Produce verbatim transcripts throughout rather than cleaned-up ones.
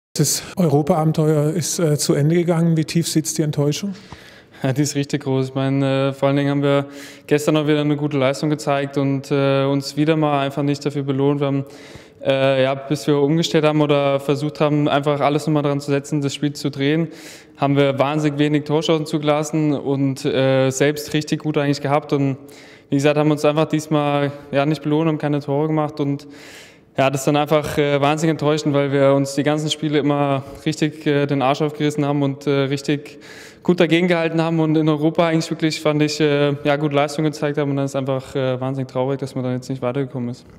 Das Europa-Abenteuer ist äh, zu Ende gegangen. Wie tief sitzt die Enttäuschung? Ja, die ist richtig groß. Ich meine, äh, vor allen Dingen haben wir gestern auch wieder eine gute Leistung gezeigt und äh, uns wieder mal einfach nicht dafür belohnt. Wir haben, äh, ja, bis wir umgestellt haben oder versucht haben, einfach alles nochmal daran zu setzen, das Spiel zu drehen, haben wir wahnsinnig wenig Torchancen zugelassen und äh, selbst richtig gut eigentlich gehabt. Und wie gesagt, haben uns einfach diesmal ja, nicht belohnt, haben keine Tore gemacht und ja, das ist dann einfach äh, wahnsinnig enttäuschend, weil wir uns die ganzen Spiele immer richtig äh, den Arsch aufgerissen haben und äh, richtig gut dagegen gehalten haben und in Europa eigentlich wirklich, fand ich, äh, ja, gute Leistung gezeigt haben und dann ist einfach äh, wahnsinnig traurig, dass man dann jetzt nicht weitergekommen ist.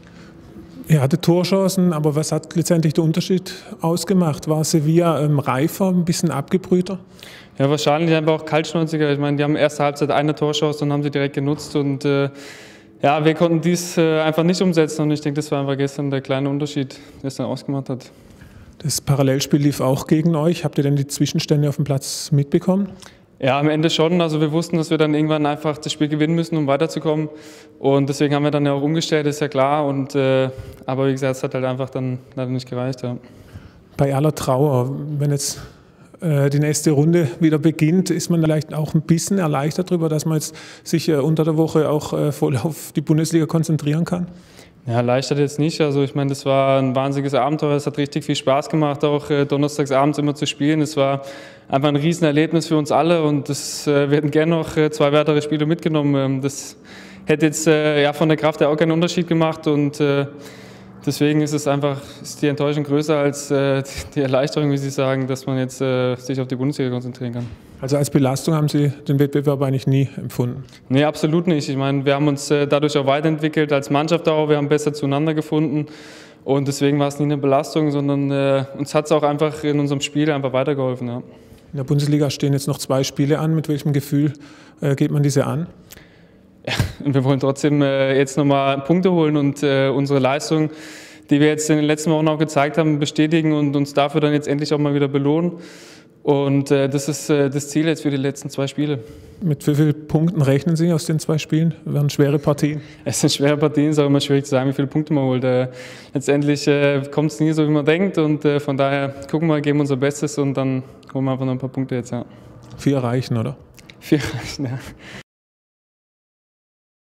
Ihr hattet Torchancen, aber was hat letztendlich der Unterschied ausgemacht? War Sevilla ähm, reifer, ein bisschen abgebrühter? Ja, wahrscheinlich einfach auch kaltschnäuziger. Ich meine, die haben erste Halbzeit eine Torchance und haben sie direkt genutzt und äh, ja, wir konnten dies äh, einfach nicht umsetzen und ich denke, das war einfach gestern der kleine Unterschied, der es dann ausgemacht hat. Das Parallelspiel lief auch gegen euch. Habt ihr denn die Zwischenstände auf dem Platz mitbekommen? Ja, am Ende schon. Also wir wussten, dass wir dann irgendwann einfach das Spiel gewinnen müssen, um weiterzukommen. Und deswegen haben wir dann ja auch umgestellt, ist ja klar. Und, äh, aber wie gesagt, es hat halt einfach dann leider nicht gereicht. Ja. Bei aller Trauer, wenn jetzt äh, die nächste Runde wieder beginnt, ist man vielleicht auch ein bisschen erleichtert darüber, dass man jetzt sich äh, unter der Woche auch äh, voll auf die Bundesliga konzentrieren kann? Ja, erleichtert jetzt nicht. Also ich meine, das war ein wahnsinniges Abenteuer. Es hat richtig viel Spaß gemacht, auch äh, donnerstags abends immer zu spielen. Es war einfach ein Riesenerlebnis für uns alle und das, äh, wir hätten gerne noch äh, zwei weitere Spiele mitgenommen. Ähm, das hätte jetzt äh, ja, von der Kraft her auch keinen Unterschied gemacht und äh, deswegen ist es einfach, ist die Enttäuschung größer als äh, die Erleichterung, wie Sie sagen, dass man jetzt äh, sich auf die Bundesliga konzentrieren kann. Also als Belastung haben Sie den Wettbewerb eigentlich nie empfunden? Nee, absolut nicht. Ich meine, wir haben uns äh, dadurch auch weiterentwickelt als Mannschaft auch, wir haben besser zueinander gefunden und deswegen war es nie eine Belastung, sondern äh, uns hat es auch einfach in unserem Spiel einfach weitergeholfen. Ja. In der Bundesliga stehen jetzt noch zwei Spiele an. Mit welchem Gefühl äh, geht man diese an? Ja, wir wollen trotzdem äh, jetzt nochmal Punkte holen und äh, unsere Leistung, die wir jetzt in den letzten Wochen auch gezeigt haben, bestätigen und uns dafür dann jetzt endlich auch mal wieder belohnen. Und äh, das ist äh, das Ziel jetzt für die letzten zwei Spiele. Mit wie vielen Punkten rechnen Sie aus den zwei Spielen? Das werden schwere Partien. Es sind schwere Partien, es ist auch immer schwierig zu sagen, wie viele Punkte man holt. Äh, letztendlich äh, kommt es nie so, wie man denkt und äh, von daher gucken wir, geben unser Bestes und dann holen wir einfach noch ein paar Punkte jetzt. Ja. Vier reichen, oder? Vier reichen, ja.